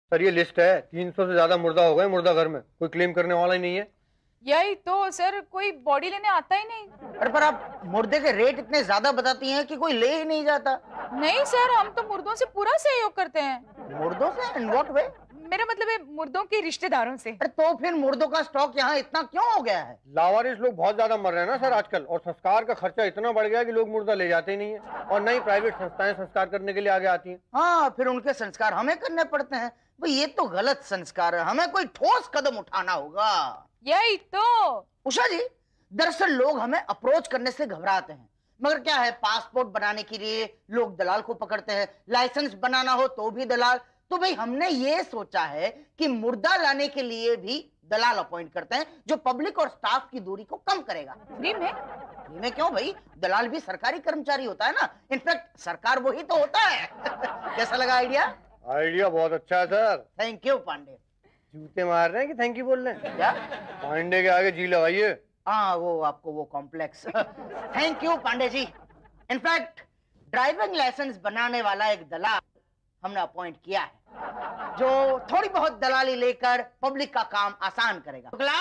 Sir ये list है, 300 से ज्यादा मुर्दा हो गए मुर्दा घर में, कोई क्लेम करने वाला ही नहीं है। यही तो सर, कोई बॉडी लेने आता ही नहीं। अरे पर आप मुर्दे के रेट इतने ज्यादा बताती हैं कि कोई ले ही नहीं जाता। नहीं सर, हम तो मुर्दों से पूरा सहयोग करते हैं। मुर्दों से? In what way? मेरा मतलब है मुर्दों के रिश्तेदारों से। अरे तो फिर मुर्दों का स्टॉक यहाँ इतना क्यों हो गया है? लावारिस लोग बहुत ज्यादा मर रहे हैं ना सर आजकल, और संस्कार का खर्चा इतना बढ़ गया है कि लोग मुर्दा ले जाते ही नहीं है, और नई प्राइवेट संस्थाएं संस्कार करने के लिए आगे आती हैं। हाँ, फिर उनके संस्कार हमें करने पड़ते हैं। भाई ये तो गलत संस्कार है, हमें कोई ठोस कदम उठाना होगा। यही तो। उषा जी, दरअसल लोग हमें अप्रोच करने से घबराते हैं, मगर क्या है, पासपोर्ट बनाने के लिए लोग दलाल को पकड़ते हैं, लाइसेंस बनाना हो तो भी दलाल। तो भाई हमने ये सोचा है कि मुर्दा लाने के लिए भी दलाल अपॉइंट करते हैं, जो पब्लिक और स्टाफ की दूरी को कम करेगा। फ्री में? फ्री में क्यों भाई, दलाल भी सरकारी कर्मचारी होता है ना, इनफैक्ट सरकार वही तो होता है। कैसा लगा आइडिया? आइडिया बहुत अच्छा है सर। Thank you Pandey. जूते मार रहे हैं कि थैंक यू बोल रहे हैं? क्या? पांडे के आगे जी लगाइए। हाँ, वो आपको वो complex. Thank you Pandey ji. In fact driving licence बनाने वाला एक दलाल हमने अपॉइंट किया है, जो थोड़ी बहुत दलाली लेकर पब्लिक का काम आसान करेगा। शुक्ला,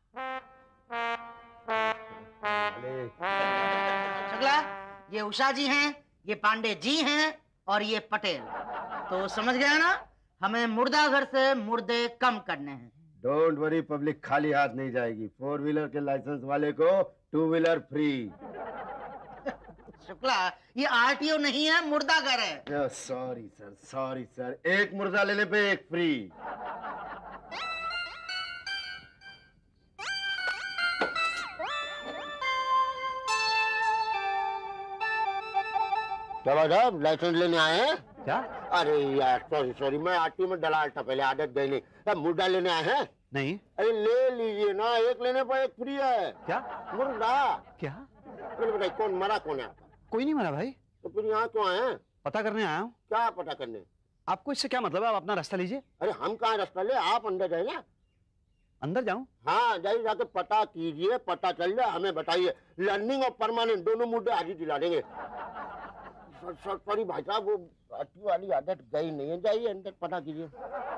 शुक्ला, ये उषा जी हैं, ये पांडे जी हैं, और ये पटेल। तो समझ गया ना, हमें मुर्दा घर से मुर्दे कम करने हैं। डोंट वरी, पब्लिक खाली हाथ नहीं जाएगी। 4 व्हीलर के लाइसेंस वाले को 2 व्हीलर फ्री। शुक्ला, ये आरटीओ नहीं है, मुर्दा घर है। सॉरी सर, सॉरी सर, एक मुर्दा लेने पे एक फ्री। क्या बात है, लाइसेंस लेने आए हैं? क्या? अरे यार सॉरी सॉरी, मैं आरटीओ में दलाल था पहले, आदत गई नहीं। अब मुर्दा लेने आए हैं? नहीं। अरे ले लीजिए ना, एक लेने पर एक फ्री है। क्या? मुर्दा। क्या? फिर बताइए कौन मरा, कौन है आपका? कोई नहीं मरा भाई। तो फिर यहाँ क्यों आए हैं? पता करने आया हूँ। क्या पता करने? आपको इससे क्या मतलब है? आप अपना रास्ता लीजिए। अरे हम कहाँ रास्ता ले, आप अंदर जाए ना। अंदर जाऊं? हाँ जाइए, जाके पता कीजिए, पता चल जाए हमें बताइए। लर्निंग और परमानेंट दोनों मुद्दे आज ही दिला देंगे। सॉरी भाई साहब, वो अच्छी वाली आदत गई नहीं है, जाइए अंदर पता कीजिए।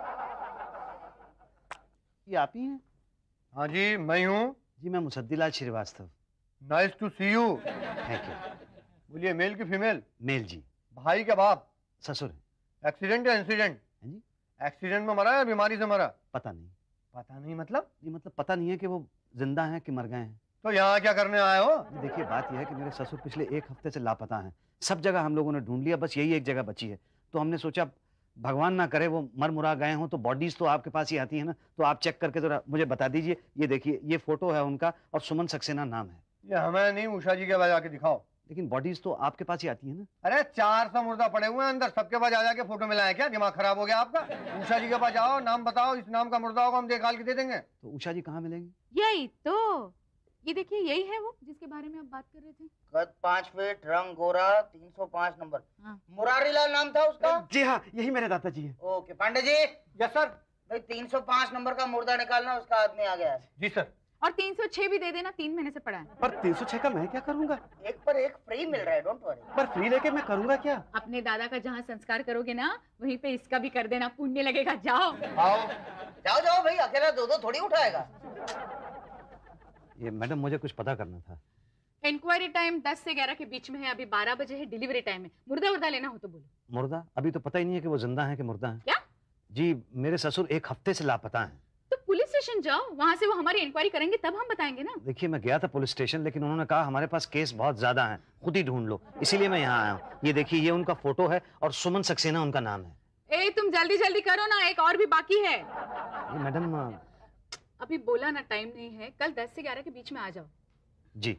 ये आप ही हैं? हाँ जी मैं हूँ। जी मैं Musaddilal Srivastava. Nice to see you. Thank you. बोलिए, मेल की फीमेल? मेल जी। भाई के बाप? ससुर है। एक्सीडेंट या इंसिडेंट? जी। एक्सीडेंट में मरा या बीमारी से मरा? पता नहीं। पता नहीं मतलब? ये मतलब पता नहीं है कि वो जिंदा हैं कि मर गए हैं। तो यहाँ क्या करने आए हो? देखिए बात यह है कि मेरे ससुर पिछले 1 हफ्ते से लापता हैं। सब जगह हम लोगों ने ढूंढ लिया, बस यही एक जगह बची है। तो हमने सोचा भगवान ना करे वो मर मुरा गए हों, तो बॉडीज तो आपके पास ही आती है ना, तो आप चेक करके जरा मुझे बता दीजिए। ये देखिए, ये फोटो है उनका, और सुमन सक्सेना नाम है। ये हमें नहीं, उषा जी के पास जाके दिखाओ। लेकिन बॉडीज तो आपके पास ही आती है ना। अरे 400 मुर्दा पड़े हुए हैं अंदर, सबके पास जा के फोटो मिलाए क्या? दिमाग खराब हो गया आपका? उषा जी के पास जाओ, नाम बताओ, इस नाम का मुर्दा होगा, हम निकाल के दे देंगे। तो उषा जी कहाँ मिलेंगी? यही तो। ये देखिए, यही है वो जिसके बारे में आप बात कर रहे थे। कद 5 फीट, रंग गोरा, 305 नंबर। हाँ। मुरारी लाल नाम था उसका? जी हाँ, यही मेरे दादाजी हैं। Okay Pandey ji. Yes sir. भाई 305 नंबर का मुर्दा निकालना, उसका आदमी आ गया है। जी सर। और 306 भी दे देना, 3 महीने से पड़ा है। पर 306 का मैं क्या करूंगा? एक पर एक फ्री मिल रहा है, डोंट वरी। पर फ्री लेके मैं करूंगा क्या? अपने दादा का जहाँ संस्कार करोगे ना, वहीं पे इसका भी कर देना, पुण्य लगेगा। जाओ आओ। जाओ जाओ भाई, अकेला दो थोड़ी उठाएगा। ये मैडम, मुझे कुछ पता करना था। इंक्वायरी टाइम 10 से 11 के बीच में है, अभी 12 बजे है, डिलीवरी टाइम है। मुर्दा उर्दा लेना हो तो बोलो। मुर्दा? अभी तो पता ही नहीं है कि वो जिंदा है कि मुर्दा है। क्या? जी मेरे ससुर 1 हफ्ते से लापता हैं। तो पुलिस स्टेशन जाओ, वहाँ से वो हमारी इंक्वायरी करेंगे, तब हम बताएंगे ना। देखिए मैं गया था पुलिस स्टेशन, लेकिन उन्होंने कहा हमारे पास केस बहुत ज्यादा हैं, खुद ही ढूंढ लो, इसीलिए मैं यहाँ आया हूँ। ये देखिए, ये उनका फोटो है, और सुमन सक्सेना उनका नाम है। ए तुम जल्दी जल्दी करो ना, एक और भी बाकी है। ये मैडम अभी बोला ना, टाइम नहीं है, कल 10 से 11 के बीच में आ जाओ। जी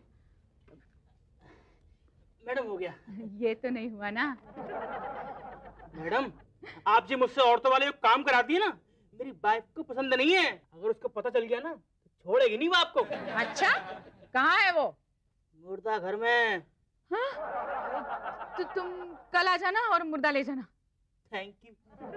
मैडम हो गया। ये तो नहीं हुआ ना। मैडम आप जी मुझसे औरतों वाले काम कराती है ना, मेरी वाइफ को पसंद नहीं है। अगर उसको पता चल गया ना तो छोड़ेगी नहीं वो आपको। अच्छा, कहाँ है वो? मुर्दा घर में। हाँ? तो तुम कल आ जाना और मुर्दा ले जाना। Thank you.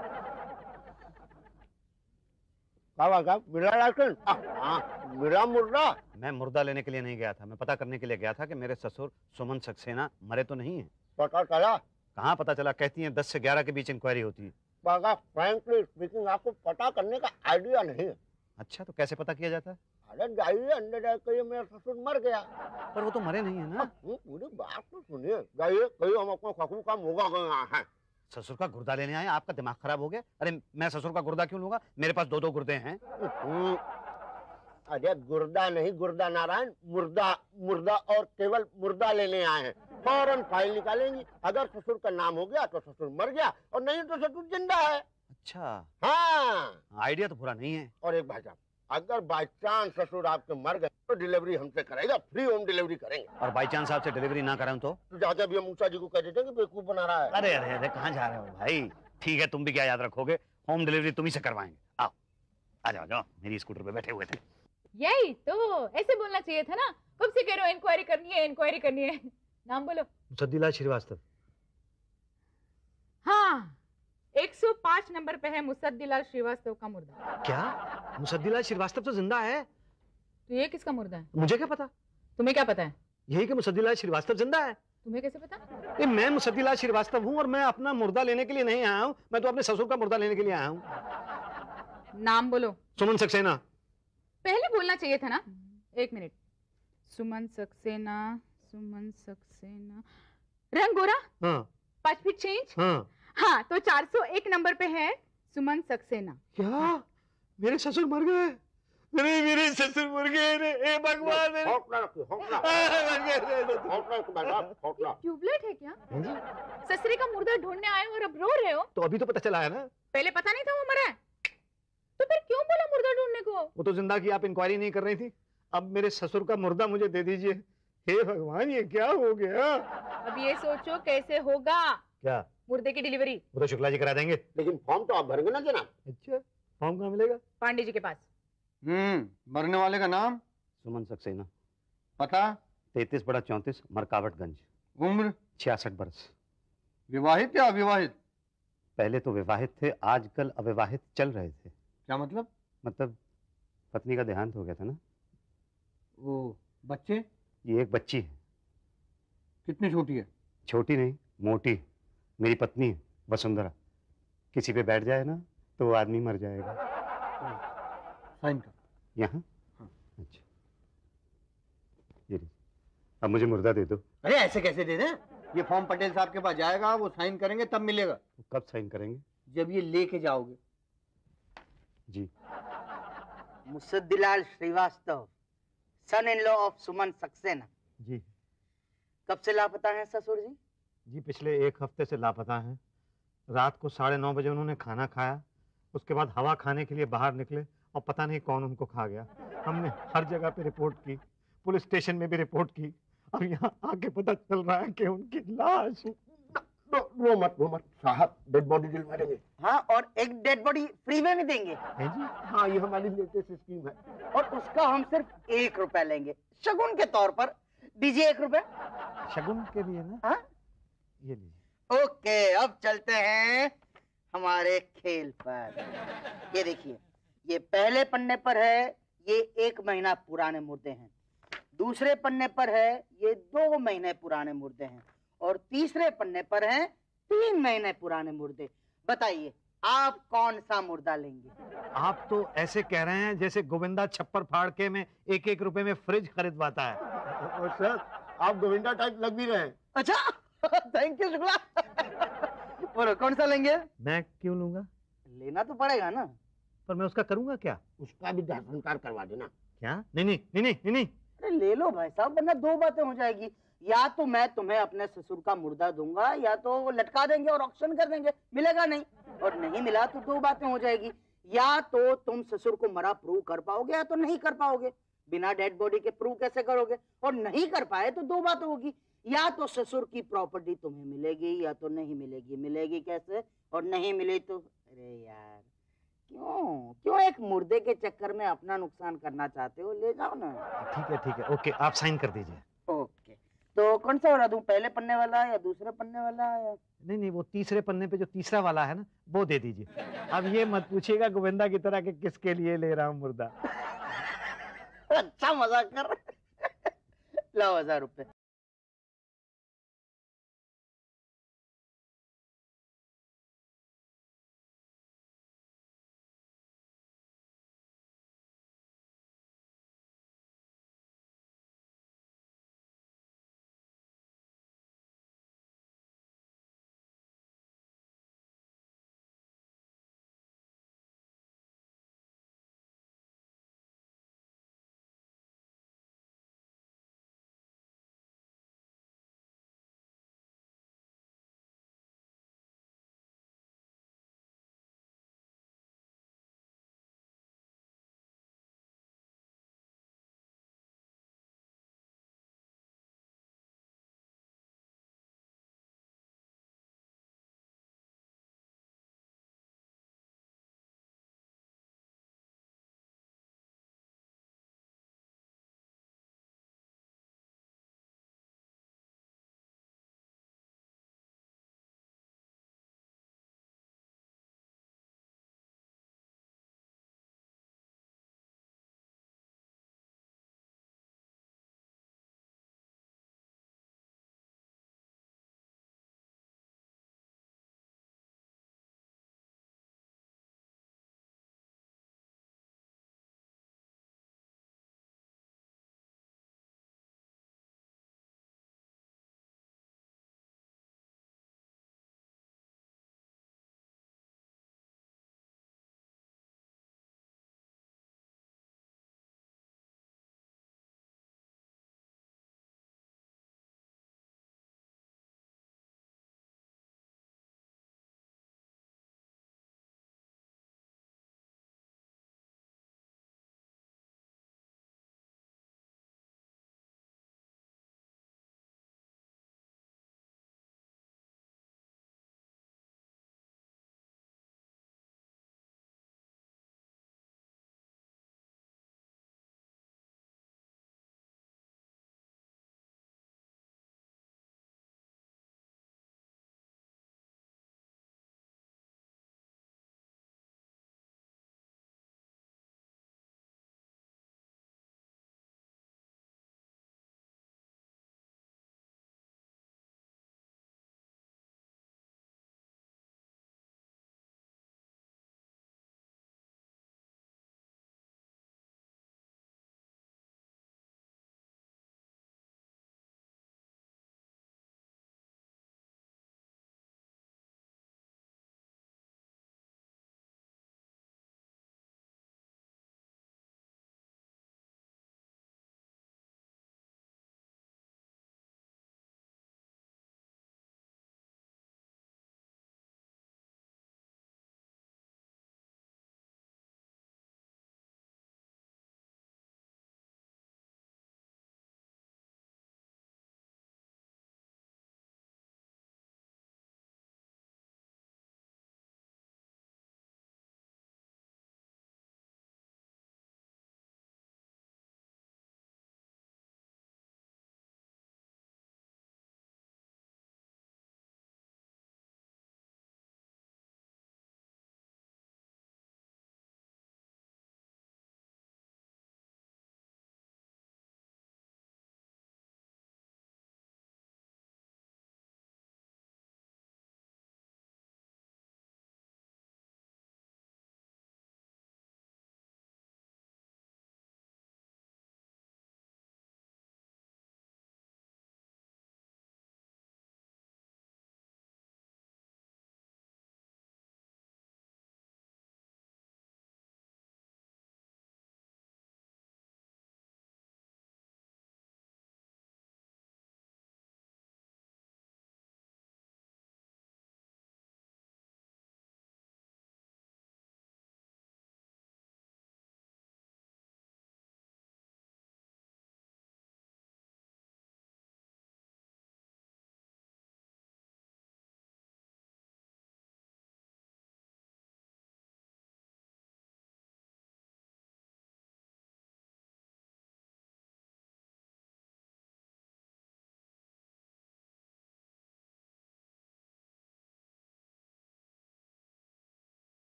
मिला लाइसेंस? हाँ मिला मुर्दा। मैं मुर्दा लेने के लिए नहीं गया था, मैं पता करने के लिए गया था कि मेरे ससुर सुमन सक्सेना मरे तो नहीं है। पता चला? कहाँ पता चला? कहती हैं 10 से 11 के बीच इंक्वायरी होती है। पागा फ्रैंकली स्पीकिंग आपको पता करने का आइडिया नहीं है। अच्छा, तो कैसे पता किया जाता है? अरे जाइए अंदर जाकर मेरा ससुर मर गया। पर वो तो मरे नहीं है ना। पूरी बात तो सुनिए, जाइए कहीं हम अपने खखू का मुगा गए हैं। ससुर का गुर्दा लेने आए? आपका दिमाग खराब हो गया? अरे मैं ससुर का गुर्दा क्यों लूंगा? मेरे पास 2-2 गुर्दे हैं। अरे गुर्दा नहीं, गुर्दा नारायण, मुर्दा, मुर्दा और केवल मुर्दा लेने आए हैं। फौरन फाइल निकालेंगी, अगर ससुर का नाम हो गया तो ससुर मर गया, और नहीं तो ससुर जिंदा है। अच्छा, हाँ, आइडिया तो बुरा नहीं है। और एक भाई साहब, अगर बाई चांस ससुर आपके मर गए तो डिलीवरी हमसे करेगा, फ्री होम डिलीवरी करेंगे। और बाई चांस आपसे डिलीवरी ना कराऊं तो? ज्यादा भी हम मूसा जी को कह देते हैं कि बेवकूफ बना रहा है। अरे अरे अरे, कहाँ जा रहे हो भाई? ठीक है, तुम भी क्या याद रखोगे, होम डिलीवरी तुम ही से करवाएंगे। आओ, आ जाओ, जाओ, मेरी स्कूटर पे बैठे हुए थे। यही तो, ऐसे बोलना चाहिए था ना। कब से कह रहे हो इंक्वायरी करनी है, इंक्वायरी करनी है। नाम बोलो। मुसद्दीलाल श्रीवास्तव। हाँ, 105 नंबर पे है मुसद्दीलाल श्रीवास्तव का मुर्दा। क्या? मुसद्दीलाल श्रीवास्तव तो जिंदा है? तो ये किसका मुर्दा है? मुझे क्या पता? तुम्हें क्या पता है? यही कि मुसद्दीलाल श्रीवास्तव जिंदा है। तुम्हें कैसे पता? ये मैं मुसद्दीलाल श्रीवास्तव हूँ, और मैं अपना मुर्दा लेने के लिए नहीं आया हूँ, मैं तो अपने ससुर का मुर्दा लेने के लिए आया हूँ। नाम बोलो। सुमन सक्सेना। पहले बोलना चाहिए था ना। 1 मिनट। सुमन सक्सेना, सुमन सक्सेना। रंग गोरा? हाँ। 5 फीट चेंज? हाँ। हाँ, तो 401 नंबर पे है सुमन सक्सेना। क्या? मेरे ससुर मर गए? मेरे ससुर मर गए रे, ए भगवान। हौसला रखिए, हौसला। हौसला रखो भाई साहब, हौसला। ट्यूबलाइट है क्या? ससुरे का मुर्दा ढूंढने आए हो और अब रो रहे हो? तो अभी तो पता चला है ना। पहले पता नहीं था वो मरा है? तो फिर क्यों बोला मुर्दा ढूंढने को? वो तो जिंदा की आप इंक्वायरी नहीं कर रही थी। अब मेरे ससुर का मुर्दा मुझे दे दीजिए। हे भगवान, ये क्या हो गया? अब ये सोचो कैसे होगा क्या? मुर्दे की डिलीवरी। वो तो शुक्ला जी करा देंगे। लेकिन फॉर्म तो आप भरेंगे ना जनाब। अच्छा, फॉर्म कहाँ मिलेगा? पांडे जी के पास। मरने वाले का नाम? सुमन सक्सेना। पता? 33/34 मरकावटगंज। उम्र? 66 बरस। विवाहित या अविवाहित? पहले तो विवाहित थे, आजकल अविवाहित चल रहे थे। क्या मतलब? मतलब पत्नी का देहांत हो गया था ना। वो बच्चे? ये एक बच्ची है। कितनी छोटी है? छोटी नहीं, मोटी। मेरी पत्नी है वसुंधरा। किसी पे बैठ जाए ना तो वो आदमी मर जाएगा। साइन कर। यहाँ? हाँ। अच्छा, ये लीजिए। अब मुझे मुर्दा दे दो। अरे ऐसे कैसे दे दें? ये फॉर्म पटेल साहब के पास जाएगा, वो साइन करेंगे तब मिलेगा। कब साइन करेंगे? जब ये लेके जाओगे। जी। Musaddilal Srivastava, son in law of Suman Saksena. जी। कब से लापता हैं ससुर जी? जी, पिछले 1 हफ्ते से लापता हैं। रात को 9:30 बजे उन्होंने खाना खाया, उसके बाद हवा खाने के लिए बाहर निकले और पता नहीं कौन उनको खा गया। हमने हर जगह पे रिपोर्ट की, पुलिस स्टेशन में भी रिपोर्ट की। अब यहाँ आके पता चल रहा है कि उनकी लाश। वो मत साहब, डेड बॉडी दिलवा देंगे। हाँ, और एक डेड बॉडी फ्री में भी देंगे। है जी? हाँ, ये हमारी लेटेस्ट स्कीम है। और उसका हम सिर्फ 1 रुपया लेंगे शगुन के तौर पर। दीजिए 1 रुपया। शगुन के लिए ना? हाँ? ये लीजिए। ओके, अब चलते हैं हमारे खेल पर। ये देखिए, ये पहले पन्ने पर है, ये 1 महीना पुराने मुर्दे हैं। दूसरे पन्ने पर है, ये 2 महीने पुराने मुर्दे हैं। और तीसरे पन्ने पर हैं 3 महीने पुराने मुर्दे। बताइए, आप कौन सा मुर्दा लेंगे? आप तो ऐसे कह रहे हैं जैसे गोविंदा छप्पर फाड़ के में 1-1 रुपए में फ्रिज खरीदवाता है। और सर, आप गोविंदा टाइप लग भी रहे हैं। अच्छा, थैंक यू शुक्ला। बोलो, कौन सा लेंगे? मैं क्यों लूंगा? लेना तो पड़ेगा ना। पर मैं उसका करूंगा क्या? उसका भी दाह संस्कार करवा देना। क्या? नहीं। अरे ले लो भाई साहब, वरना 2 बातें हो जाएगी। या तो मैं तुम्हें अपने ससुर का मुर्दा दूंगा, या तो वो लटका देंगे और ऑक्शन कर देंगे, मिलेगा नहीं। और नहीं मिला तो 2 बातें हो जाएगी। या तो तुम ससुर को मरा प्रूव कर पाओगे, या तो नहीं कर पाओगे। बिना डेड बॉडी के प्रूव कैसे करोगे? और नहीं कर पाए तो 2 बातें होगी। या तो ससुर की प्रॉपर्टी तुम्हें मिलेगी, या तो नहीं मिलेगी। मिलेगी कैसे? और नहीं मिली तो अरे यार, क्यों एक मुर्दे के चक्कर में अपना नुकसान करना चाहते हो? ले जाओ ना। ठीक है, ओके, आप साइन कर दीजिए। ओके, तो कौन सा वाला दूं? पहले पन्ने वाला या दूसरे पन्ने वाला? या नहीं, वो तीसरे पन्ने पे जो तीसरा वाला है ना, वो दे दीजिए। अब ये मत पूछिएगा गोविंदा की तरह कि किसके लिए ले रहा हूँ मुर्दा। अच्छा मजाक कर। लो 1000 रुपए।